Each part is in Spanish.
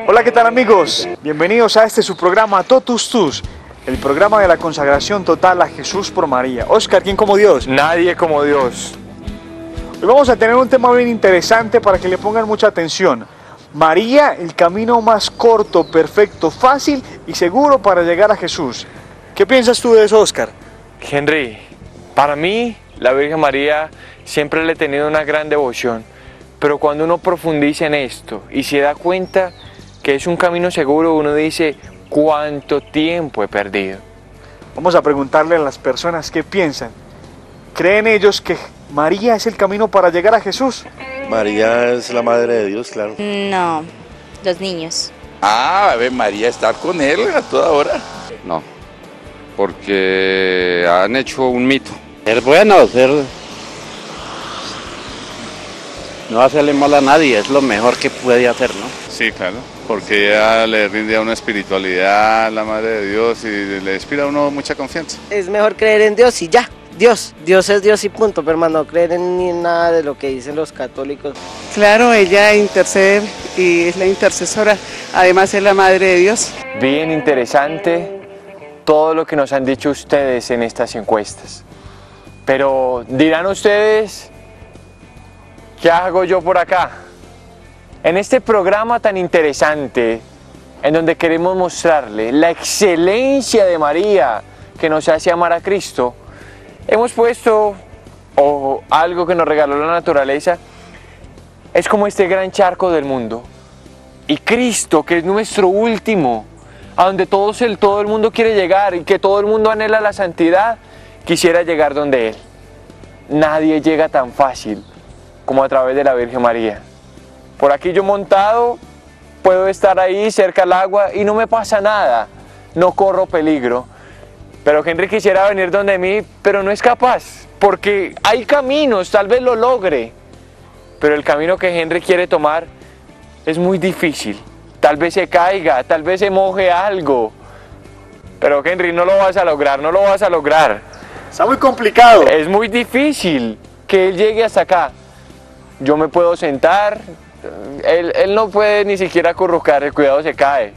Hola, ¿qué tal amigos? Bienvenidos a su programa Totus Tus, el programa de la consagración total a Jesús por María. Oscar, ¿quién como Dios? Nadie como Dios. Hoy vamos a tener un tema bien interesante para que le pongan mucha atención. María, el camino más corto, perfecto, fácil y seguro para llegar a Jesús. ¿Qué piensas tú de eso, Oscar? Henry, para mí la Virgen María siempre le he tenido una gran devoción, pero cuando uno profundiza en esto y se da cuenta que es un camino seguro, uno dice, ¿cuánto tiempo he perdido? Vamos a preguntarle a las personas qué piensan. ¿Creen ellos que María es el camino para llegar a Jesús? María es la madre de Dios, claro. No, los niños. Ave María está con él a toda hora. No, porque han hecho un mito. Ser bueno, no hacerle mal a nadie, es lo mejor que puede hacer, ¿no? Sí, claro, porque ella le rinde a una espiritualidad a la Madre de Dios y le inspira a uno mucha confianza. Es mejor creer en Dios y ya. Dios es Dios y punto, pero hermano, no creer en ni nada de lo que dicen los católicos. Claro, ella intercede y es la intercesora, además es la Madre de Dios. Bien interesante todo lo que nos han dicho ustedes en estas encuestas. Pero dirán ustedes, ¿qué hago yo por acá? En este programa tan interesante, en donde queremos mostrarle la excelencia de María que nos hace amar a Cristo, hemos puesto algo que nos regaló la naturaleza. Es como este gran charco del mundo. Y Cristo, que es nuestro último, a donde todo el mundo quiere llegar y que todo el mundo anhela la santidad, quisiera llegar donde Él. Nadie llega tan fácil como a través de la Virgen María. Por aquí yo montado, puedo estar ahí cerca al agua y no me pasa nada, no corro peligro. Pero Henry quisiera venir donde mí, pero no es capaz, porque hay caminos, tal vez lo logre, pero el camino que Henry quiere tomar es muy difícil. Tal vez se caiga, tal vez se moje algo, pero Henry, no lo vas a lograr, no lo vas a lograr. Está muy complicado. Es muy difícil que él llegue hasta acá. Yo me puedo sentar, él no puede ni siquiera acurrucar, el cuidado se cae.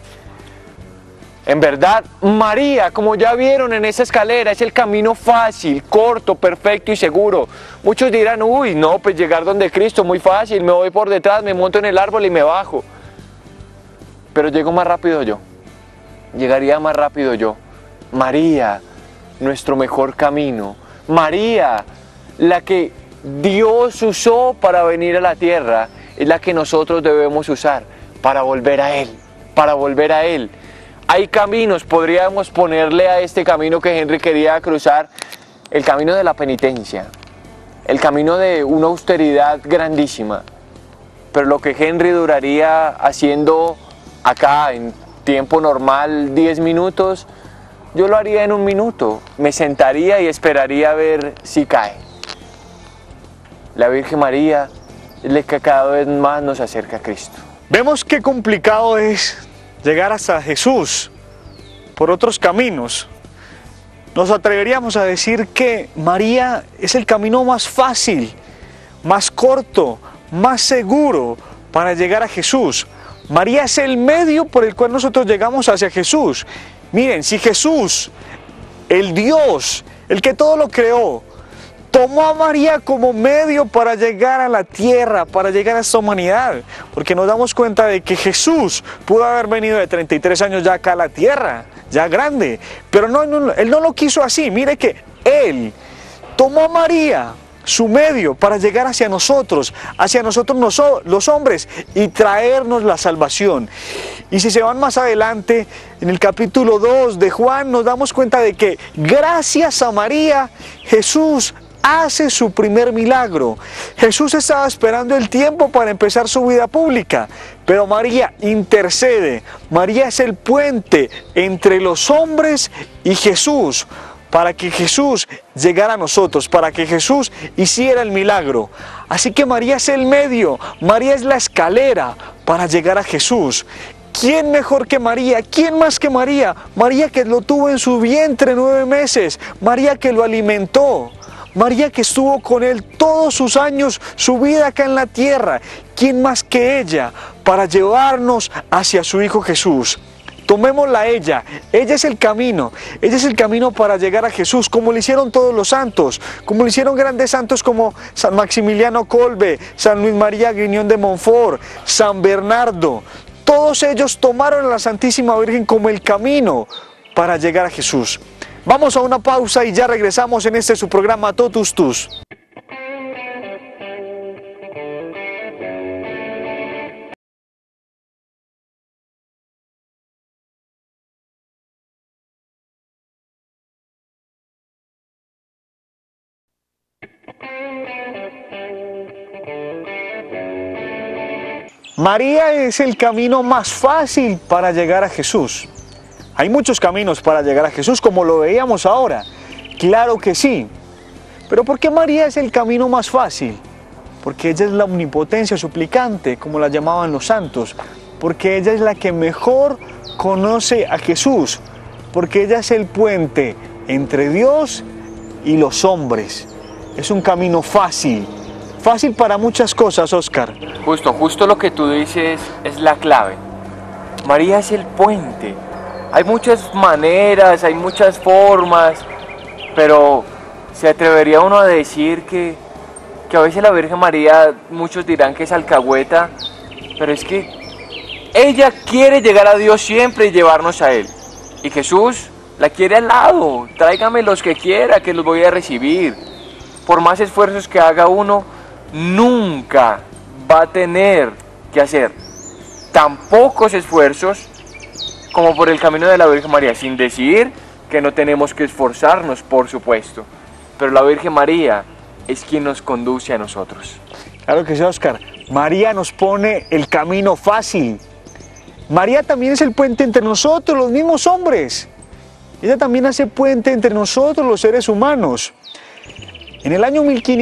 En verdad, María, como ya vieron en esa escalera, es el camino fácil, corto, perfecto y seguro. Muchos dirán, uy, no, pues llegar donde Cristo, muy fácil, me voy por detrás, me monto en el árbol y me bajo. Pero llego más rápido yo, llegaría más rápido yo. María, nuestro mejor camino. María, la que Dios usó para venir a la tierra, es la que nosotros debemos usar para volver a Él, para volver a Él. Hay caminos, podríamos ponerle a este camino que Henry quería cruzar, el camino de la penitencia, el camino de una austeridad grandísima. Pero lo que Henry duraría haciendo acá en tiempo normal 10 minutos, yo lo haría en 1 minuto. Me sentaría y esperaría a ver si cae. La Virgen María es la que cada vez más nos acerca a Cristo. Vemos qué complicado es llegar hasta Jesús por otros caminos. Nos atreveríamos a decir que María es el camino más fácil, más corto, más seguro para llegar a Jesús. María es el medio por el cual nosotros llegamos hacia Jesús. Miren, si Jesús, el Dios, el que todo lo creó, tomó a María como medio para llegar a la tierra, para llegar a esta humanidad, porque nos damos cuenta de que Jesús pudo haber venido de 33 años ya acá a la tierra, ya grande, pero Él no lo quiso así. Mire que Él tomó a María, su medio, para llegar hacia nosotros los hombres, y traernos la salvación. Y si se van más adelante, en el capítulo 2 de Juan, nos damos cuenta de que gracias a María, Jesús hace su primer milagro. Jesús estaba esperando el tiempo para empezar su vida pública, pero María intercede. María es el puente entre los hombres y Jesús, para que Jesús llegara a nosotros, para que Jesús hiciera el milagro. Así que María es el medio, María es la escalera para llegar a Jesús. ¿Quién mejor que María? ¿Quién más que María? María que lo tuvo en su vientre 9 meses, María que lo alimentó, María que estuvo con Él todos sus años, su vida acá en la tierra. ¿quién más que ella para llevarnos hacia su Hijo Jesús? Tomémosla a ella es el camino para llegar a Jesús, como lo hicieron todos los santos, como lo hicieron grandes santos como San Maximiliano Kolbe, San Luis María Griñón de Montfort, San Bernardo. Todos ellos tomaron a la Santísima Virgen como el camino para llegar a Jesús. Vamos a una pausa y ya regresamos en su programa Totus Tus. María es el camino más fácil para llegar a Jesús. Hay muchos caminos para llegar a Jesús, como lo veíamos ahora. Claro que sí. Pero ¿por qué María es el camino más fácil? Porque ella es la omnipotencia suplicante, como la llamaban los santos. Porque ella es la que mejor conoce a Jesús. Porque ella es el puente entre Dios y los hombres. Es un camino fácil. Fácil para muchas cosas, Oscar. Justo lo que tú dices es la clave. María es el puente. Hay muchas maneras, hay muchas formas, pero se atrevería uno a decir que a veces la Virgen María, muchos dirán que es alcahueta, pero es que ella quiere llegar a Dios siempre y llevarnos a Él. Y Jesús la quiere al lado. Tráigame los que quiera, que los voy a recibir. Por más esfuerzos que haga uno, nunca va a tener que hacer tan pocos esfuerzos como por el camino de la Virgen María, sin decir que no tenemos que esforzarnos, por supuesto, pero la Virgen María es quien nos conduce a nosotros. Claro que sí, Oscar. María nos pone el camino fácil. María también es el puente entre nosotros, los mismos hombres. Ella también hace puente entre nosotros, los seres humanos. En el año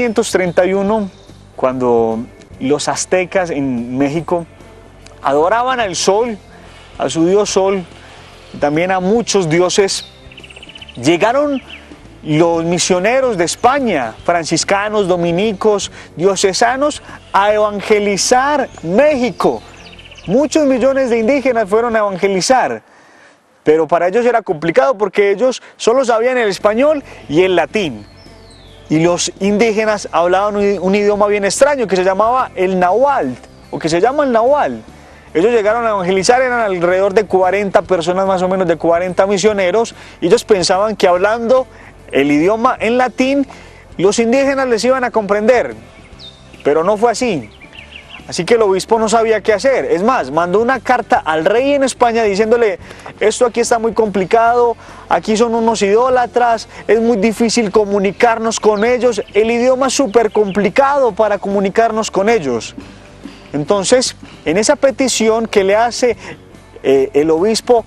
1531, cuando los aztecas en México adoraban al sol, a su dios Sol, también a muchos dioses, llegaron los misioneros de España, franciscanos, dominicos, diocesanos, a evangelizar México. Muchos millones de indígenas fueron a evangelizar, pero para ellos era complicado porque ellos solo sabían el español y el latín. Y los indígenas hablaban un idioma bien extraño que se llamaba el náhuatl, o que se llama el náhuatl. Ellos llegaron a evangelizar, eran alrededor de 40 personas, más o menos de 40 misioneros, y ellos pensaban que hablando el idioma en latín, los indígenas les iban a comprender, pero no fue así. Así que el obispo no sabía qué hacer. Es más, mandó una carta al rey en España diciéndole: esto aquí está muy complicado, aquí son unos idólatras, es muy difícil comunicarnos con ellos, el idioma es súper complicado para comunicarnos con ellos. Entonces, en esa petición que le hace el obispo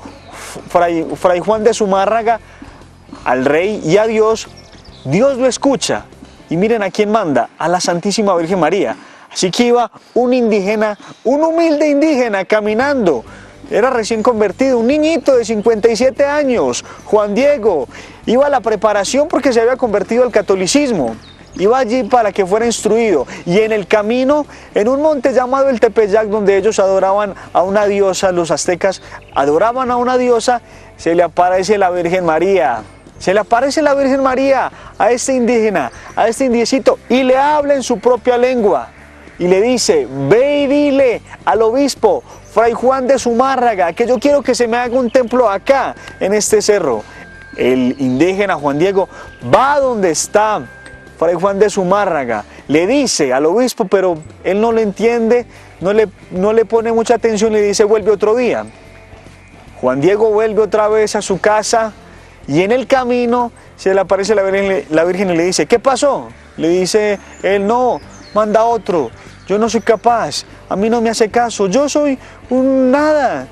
Fray Juan de Zumárraga al rey y a Dios, Dios lo escucha. Y miren a quién manda, a la Santísima Virgen María. Así que iba un indígena, un humilde indígena caminando, era recién convertido, un niñito de 57 años, Juan Diego, iba a la preparación porque se había convertido al catolicismo. Iba allí para que fuera instruido, y en el camino, en un monte llamado el Tepeyac, donde ellos adoraban a una diosa, los aztecas adoraban a una diosa, se le aparece la Virgen María. Se le aparece la Virgen María a este indígena, a este indiecito, y le habla en su propia lengua. Y le dice: ve y dile al obispo Fray Juan de Zumárraga que yo quiero que se me haga un templo acá, en este cerro. El indígena Juan Diego va donde está Fray Juan de Zumárraga, le dice al obispo, pero él no le entiende, no le pone mucha atención, le dice: vuelve otro día. Juan Diego vuelve otra vez a su casa y en el camino se le aparece la Virgen y le dice: ¿qué pasó? Le dice él: no, manda otro, yo no soy capaz, a mí no me hace caso, yo soy un nada.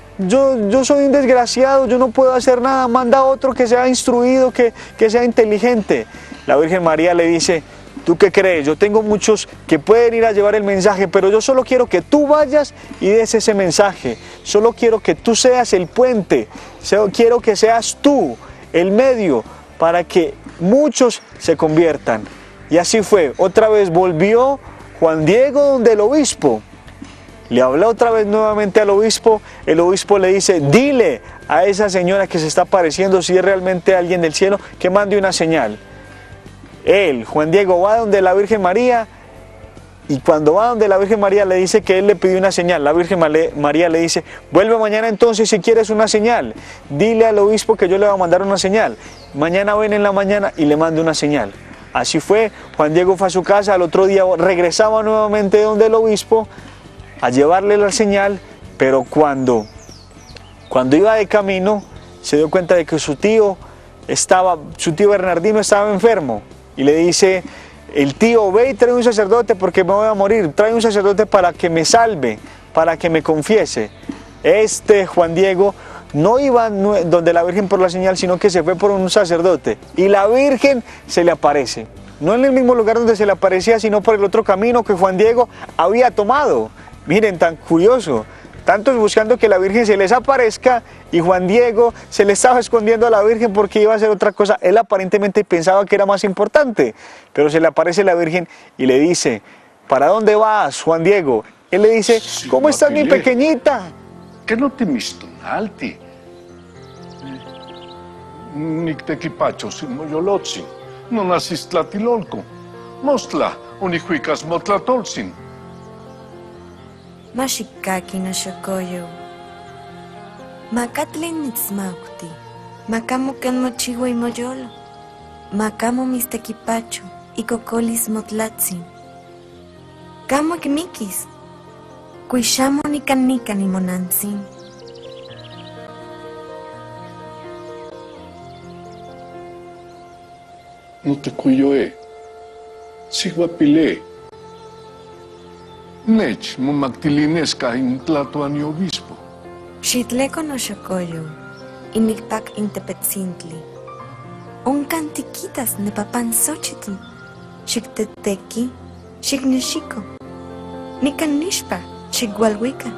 Yo soy un desgraciado, yo no puedo hacer nada, manda otro que sea instruido, que sea inteligente. La Virgen María le dice: ¿tú qué crees? Yo tengo muchos que pueden ir a llevar el mensaje, pero yo solo quiero que tú vayas y des ese mensaje. Solo quiero que tú seas el puente, quiero que seas tú el medio para que muchos se conviertan. Y así fue, otra vez volvió Juan Diego donde el obispo. Le habla otra vez nuevamente al obispo. El obispo le dice, dile a esa señora que se está apareciendo, si es realmente alguien del cielo, que mande una señal. Él, Juan Diego, va donde la Virgen María, y cuando va donde la Virgen María le dice que él le pidió una señal. La Virgen María le dice, vuelve mañana entonces si quieres una señal. Dile al obispo que yo le voy a mandar una señal. Mañana ven en la mañana y le mande una señal. Así fue, Juan Diego fue a su casa, al otro día regresaba nuevamente donde el obispo a llevarle la señal, pero cuando iba de camino se dio cuenta de que su tío Bernardino estaba enfermo y le dice, el tío, ve y trae un sacerdote porque me voy a morir, trae un sacerdote para que me salve, para que me confiese. Juan Diego no iba donde la Virgen por la señal, sino que se fue por un sacerdote y la Virgen se le aparece. No en el mismo lugar donde se le aparecía, sino por el otro camino que Juan Diego había tomado. Miren, tan curioso, tantos buscando que la Virgen se les aparezca y Juan Diego se le estaba escondiendo a la Virgen porque iba a hacer otra cosa. Él aparentemente pensaba que era más importante, pero se le aparece la Virgen y le dice, ¿para dónde vas, Juan Diego? Él le dice, ¿cómo estás mi pequeñita? ¿Qué no te mistonalti? Nictequipacho simoyolotsin, no nacis tlatilolco, mostla unihuicas motlatolsin. Mashikaki no shokoyo. Macatlin nitzmauti. Macamo can mochiwa y moyolo. Macamo mistequipacho y cocolis motlatzin. Camo quimiquis. Cuishamo ni canica ni monantzin. No te cuyoe. Siguapile. Nech momactilinesca in tlatoani obispo. Xitleco no xocoyo, inicpac intepetzintli. Oncantiquitas nepapan xochitl, xicteteki, xicnexico. Nicanishpa, xigualhuica.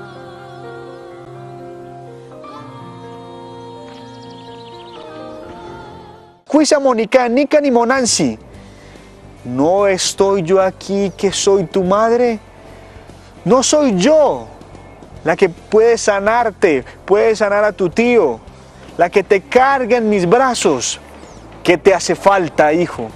Cuisa Mónica, Nica ni Monansi. ¿No estoy yo aquí que soy tu madre? No soy yo la que puede sanarte, puede sanar a tu tío, la que te carga en mis brazos. ¿Qué te hace falta, hijo?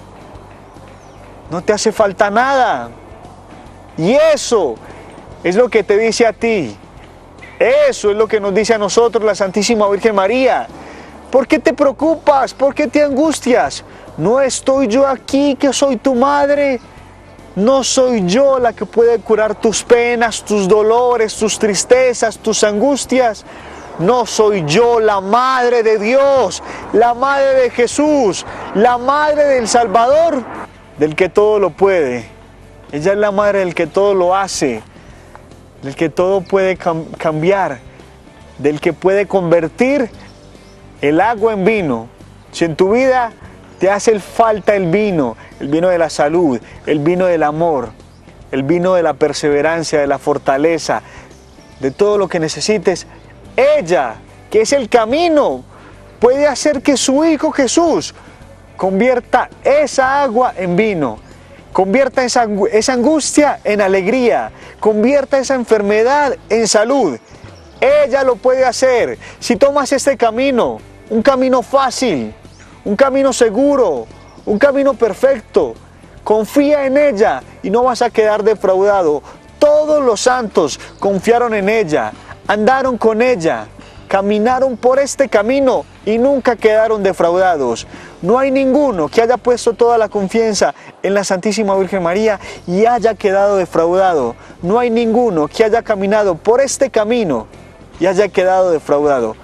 No te hace falta nada. Y eso es lo que te dice a ti. Eso es lo que nos dice a nosotros la Santísima Virgen María. ¿Por qué te preocupas? ¿Por qué te angustias? ¿No estoy yo aquí que soy tu madre? ¿No soy yo la que puede curar tus penas, tus dolores, tus tristezas, tus angustias? ¿No soy yo la Madre de Dios, la Madre de Jesús, la Madre del Salvador, del que todo lo puede? Ella es la Madre del que todo lo hace, del que todo puede cambiar, del que puede convertir el agua en vino. Si en tu vida te hace falta el vino de la salud, el vino del amor, el vino de la perseverancia, de la fortaleza, de todo lo que necesites, ella, que es el camino, puede hacer que su Hijo Jesús convierta esa agua en vino, convierta esa angustia en alegría, convierta esa enfermedad en salud. Ella lo puede hacer si tomas este camino, un camino fácil, un camino seguro, un camino perfecto. Confía en ella y no vas a quedar defraudado. Todos los santos confiaron en ella, andaron con ella, caminaron por este camino y nunca quedaron defraudados. No hay ninguno que haya puesto toda la confianza en la Santísima Virgen María y haya quedado defraudado. No hay ninguno que haya caminado por este camino y haya quedado defraudado.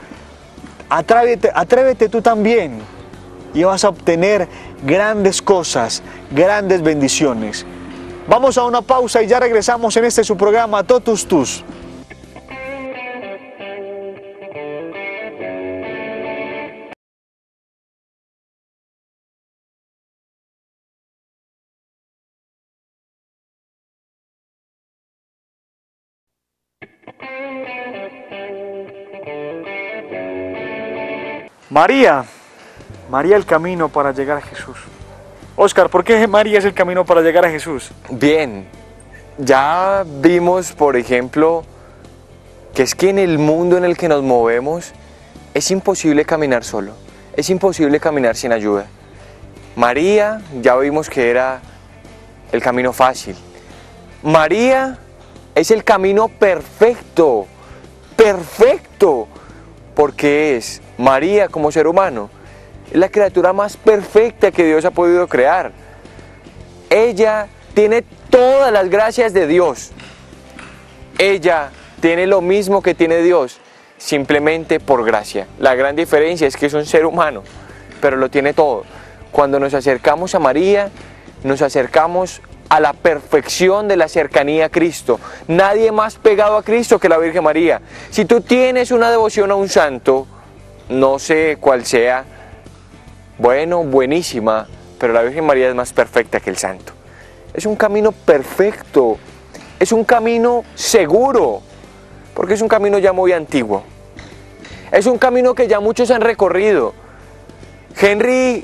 Atrévete tú también y vas a obtener grandes cosas, grandes bendiciones. Vamos a una pausa y ya regresamos en este su programa Totus Tus. María el camino para llegar a Jesús. Óscar, ¿por qué María es el camino para llegar a Jesús? Bien, ya vimos, por ejemplo, que es que en el mundo en el que nos movemos es imposible caminar solo, es imposible caminar sin ayuda. María, ya vimos que era el camino fácil. María es el camino perfecto, perfecto, porque es María como ser humano, es la criatura más perfecta que Dios ha podido crear. Ella tiene todas las gracias de Dios. Ella tiene lo mismo que tiene Dios, simplemente por gracia. La gran diferencia es que es un ser humano, pero lo tiene todo. Cuando nos acercamos a María, nos acercamos a la perfección de la cercanía a Cristo. Nadie más pegado a Cristo que la Virgen María. Si tú tienes una devoción a un santo, no sé cuál sea, bueno, buenísima, pero la Virgen María es más perfecta que el santo. Es un camino perfecto, es un camino seguro, porque es un camino ya muy antiguo. Es un camino que ya muchos han recorrido. Henry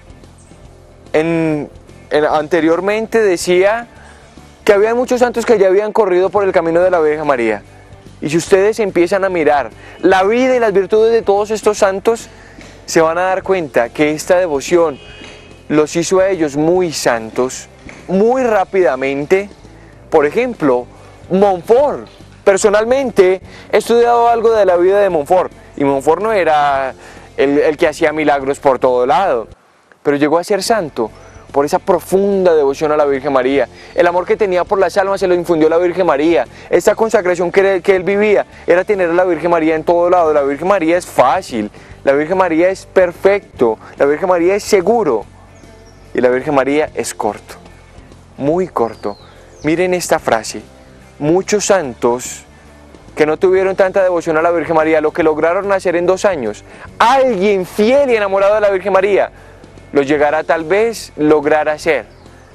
anteriormente decía que había muchos santos que ya habían corrido por el camino de la Virgen María. Y si ustedes empiezan a mirar la vida y las virtudes de todos estos santos, se van a dar cuenta que esta devoción los hizo a ellos muy santos, muy rápidamente. Por ejemplo, Montfort. Personalmente he estudiado algo de la vida de Montfort, y Montfort no era el que hacía milagros por todo lado, pero llegó a ser santo por esa profunda devoción a la Virgen María. El amor que tenía por las almas se lo infundió la Virgen María. Esta consagración que él vivía era tener a la Virgen María en todo lado. La Virgen María es fácil, la Virgen María es perfecto, la Virgen María es seguro, y la Virgen María es corto, muy corto. Miren esta frase: muchos santos que no tuvieron tanta devoción a la Virgen María, lo que lograron hacer en 2 años, alguien fiel y enamorado de la Virgen María lo llegará tal vez lograr hacer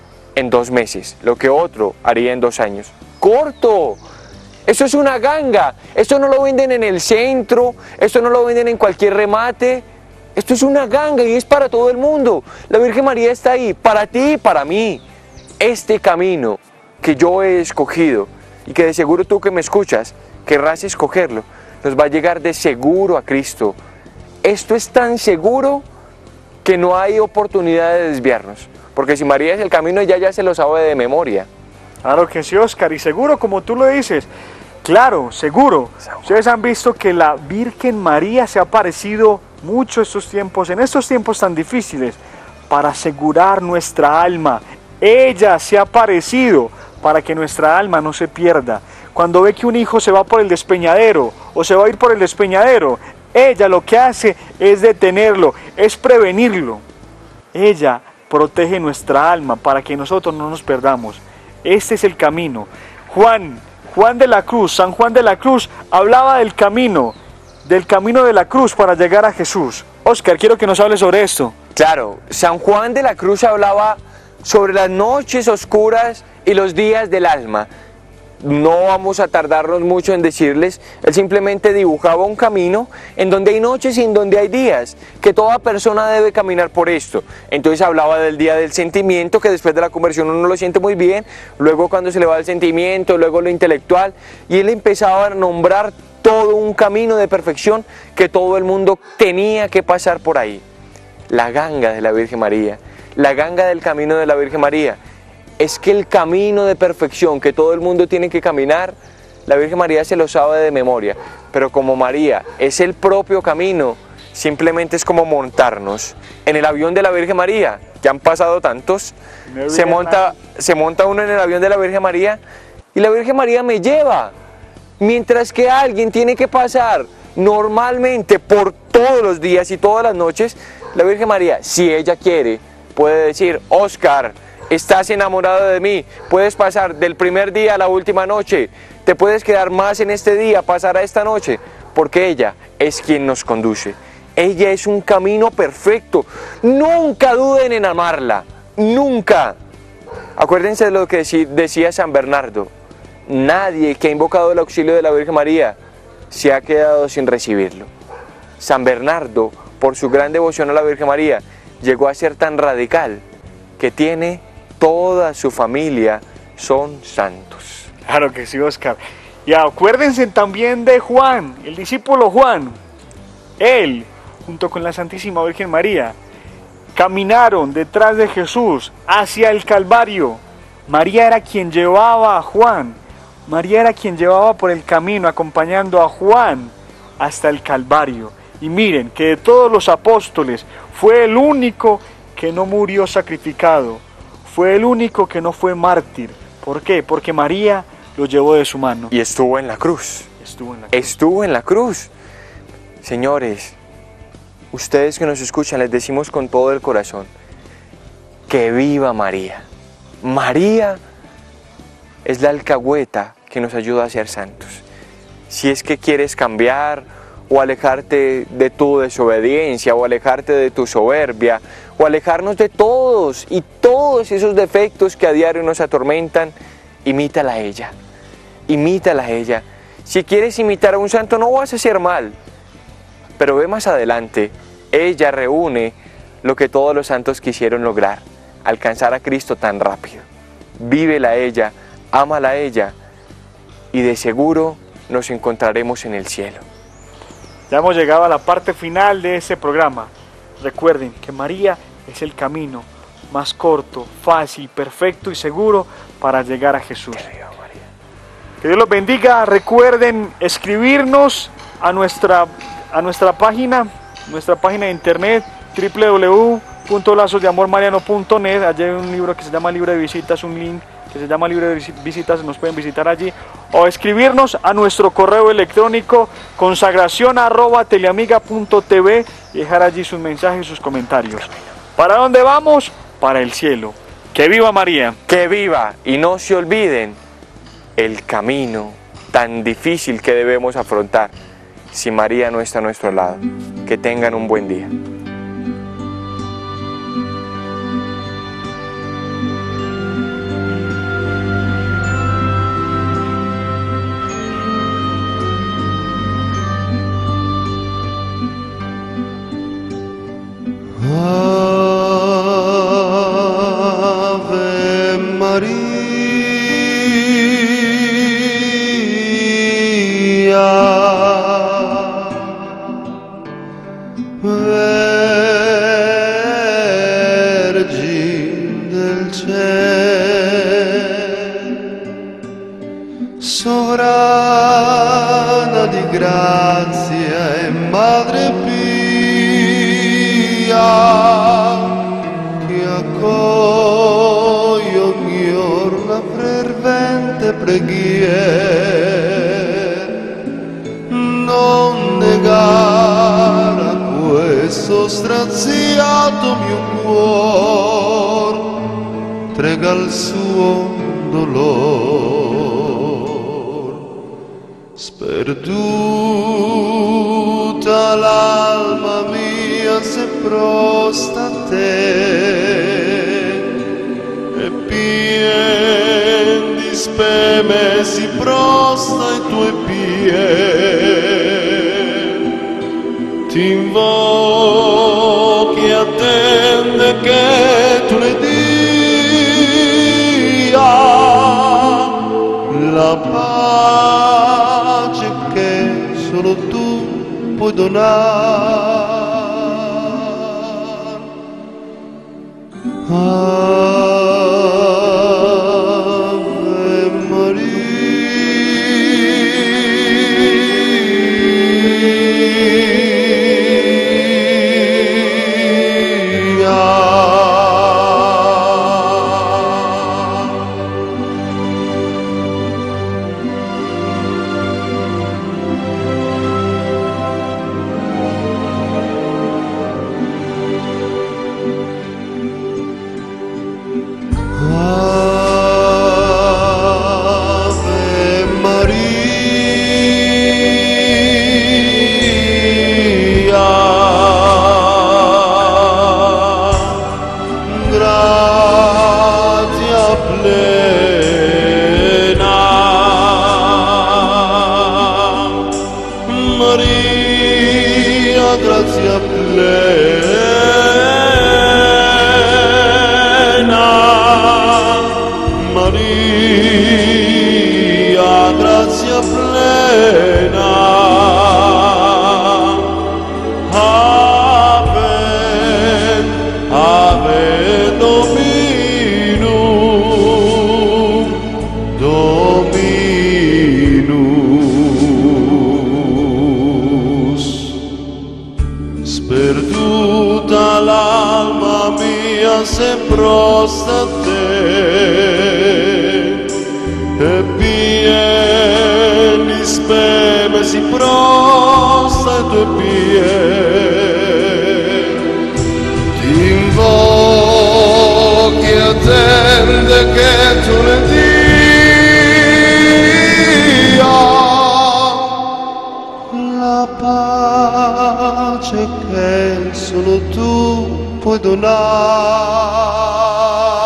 en 2 meses, lo que otro haría en 2 años. ¡Corto! Esto es una ganga, esto no lo venden en el centro, esto no lo venden en cualquier remate, esto es una ganga y es para todo el mundo. La Virgen María está ahí, para ti y para mí. Este camino que yo he escogido, y que de seguro tú que me escuchas querrás escogerlo, nos va a llegar de seguro a Cristo. Esto es tan seguro que no hay oportunidad de desviarnos, porque si María es el camino, ella ya se lo sabe de memoria. Claro que sí, Oscar, y seguro, como tú lo dices, claro, seguro. Ustedes han visto que la Virgen María se ha aparecido mucho en estos tiempos tan difíciles, para asegurar nuestra alma. Ella se ha aparecido para que nuestra alma no se pierda. Cuando ve que un hijo se va por el despeñadero o se va a ir por el despeñadero, ella lo que hace es detenerlo, es prevenirlo. Ella protege nuestra alma para que nosotros no nos perdamos. Este es el camino. San Juan de la Cruz hablaba del camino de la cruz para llegar a Jesús. Oscar, quiero que nos hable sobre esto. Claro, San Juan de la Cruz hablaba sobre las noches oscuras y los días del alma. No vamos a tardarnos mucho en decirles, él simplemente dibujaba un camino en donde hay noches y en donde hay días, que toda persona debe caminar por esto. Entonces hablaba del día del sentimiento, que después de la conversión uno lo siente muy bien, luego cuando se le va el sentimiento, luego lo intelectual, y él empezaba a nombrar todo un camino de perfección que todo el mundo tenía que pasar por ahí. La ganga de la Virgen María, la ganga del camino de la Virgen María, es que el camino de perfección que todo el mundo tiene que caminar, la Virgen María se lo sabe de memoria, pero como María es el propio camino, simplemente es como montarnos en el avión de la Virgen María. Ya han pasado tantos, se monta uno en el avión de la Virgen María y la Virgen María me lleva, mientras que alguien tiene que pasar normalmente por todos los días y todas las noches. La Virgen María, si ella quiere, puede decir: Oscar, estás enamorado de mí, puedes pasar del primer día a la última noche, te puedes quedar más en este día, pasar a esta noche, porque ella es quien nos conduce. Ella es un camino perfecto. Nunca duden en amarla, nunca. Acuérdense de lo que decía San Bernardo: nadie que ha invocado el auxilio de la Virgen María se ha quedado sin recibirlo. San Bernardo, por su gran devoción a la Virgen María, llegó a ser tan radical que tiene toda su familia son santos. Claro que sí, Oscar. Y acuérdense también de Juan, el discípulo Juan. Él, junto con la Santísima Virgen María, caminaron detrás de Jesús hacia el Calvario. María era quien llevaba a Juan. María era quien llevaba por el camino, acompañando a Juan hasta el Calvario. Y miren que de todos los apóstoles fue el único que no murió sacrificado. Fue el único que no fue mártir. ¿Por qué? Porque María lo llevó de su mano. Y estuvo en la cruz. Estuvo en la cruz. Señores, ustedes que nos escuchan, les decimos con todo el corazón, que viva María. María es la alcahueta que nos ayuda a ser santos. Si es que quieres cambiar o alejarte de tu desobediencia o alejarte de tu soberbia o alejarnos de todos y todos esos defectos que a diario nos atormentan, imítala a ella. Imítala a ella. Si quieres imitar a un santo no vas a hacer mal, pero ve más adelante, ella reúne lo que todos los santos quisieron lograr, alcanzar a Cristo tan rápido. Vívela a ella, ámala a ella y de seguro nos encontraremos en el cielo. Ya hemos llegado a la parte final de este programa. Recuerden que María es el camino más corto, fácil, perfecto y seguro para llegar a Jesús. Que Dios los bendiga. Recuerden escribirnos a nuestra página de internet www.lazosdeamormariano.net. Allí hay un libro que se llama Libre de Visitas, un link que se llama Libre de Visitas, nos pueden visitar allí o escribirnos a nuestro correo electrónico consagracion@teleamiga.tv y dejar allí sus mensajes y sus comentarios. ¿Para dónde vamos? Para el cielo. ¡Que viva María! ¡Que viva! Y no se olviden el camino tan difícil que debemos afrontar si María no está a nuestro lado. Que tengan un buen día. Ave Maria, Vergine del cielo, sovrana di grazia e Madre Pia, che accoglie ogni giorno la fervente preghiera, non negare a questo straziato mio cuore, trega il suo dolore, sperduta l'alma mia se prosta a te e pien di speme si prosta ai tuoi piedi, ti invochi e attende che tu le dia la pace che solo tu puoi donare. Ave Maria la grazia plena. Ave, Ave Dominum, Dominus. Sperduta l'alma mia se prostra a te, e pieni speme si prostra ai tuoi piedi. Ti invochi e attende che tu ne dia la pace che solo tu puoi donare.